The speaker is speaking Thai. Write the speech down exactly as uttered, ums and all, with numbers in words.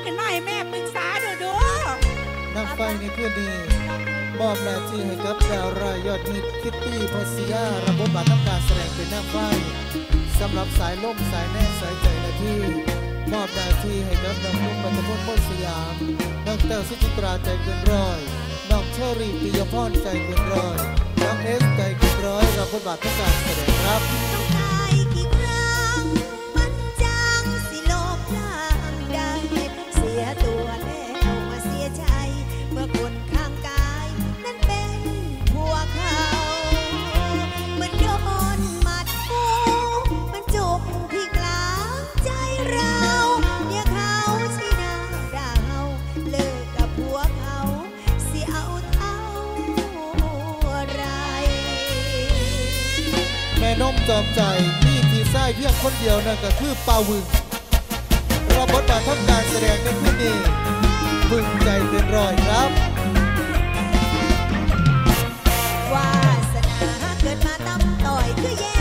ขึ้นมาให้แม่ปรึกษาดูดูนักไฟในคืนนี้มอบหน้าที่ให้กับดาวรายยอดฮิตคิตตี้พอสยาระบบบัตรทำการแสดงเป็นนักไฟสำหรับสายล่มสายแน่สายใจหน้าที่มอบหน้าที่ให้กับน้องนุ่มปัตพลพลสยามน้องเต้าสุจิตราใจเกินร้อยน้องเชอรี่ปิยพรใจเกินร้อยน้องเอสใจเกินร้อยรับบทบาททำการแสดงครับตัวแล้วมาเสียใจเมื่อคนข้างกายนั้นเป็นพวกเขาเหมือนโดนหมัดกูมันจุกที่กลางใจเราเนี่ยเขาชี้หน้าด่าเราเลิกกับพวกเขาเสียเอาเท่าไรแม่นมจอมใจนี่ที่ไส้เพียงคนเดียวนั่นก็คือปาวึงรับบทบาททำการแสดงในคืนนี้บึ้งใจเกินร้อยครับวาสนาเกิดมาตั้มต่อยคือแย่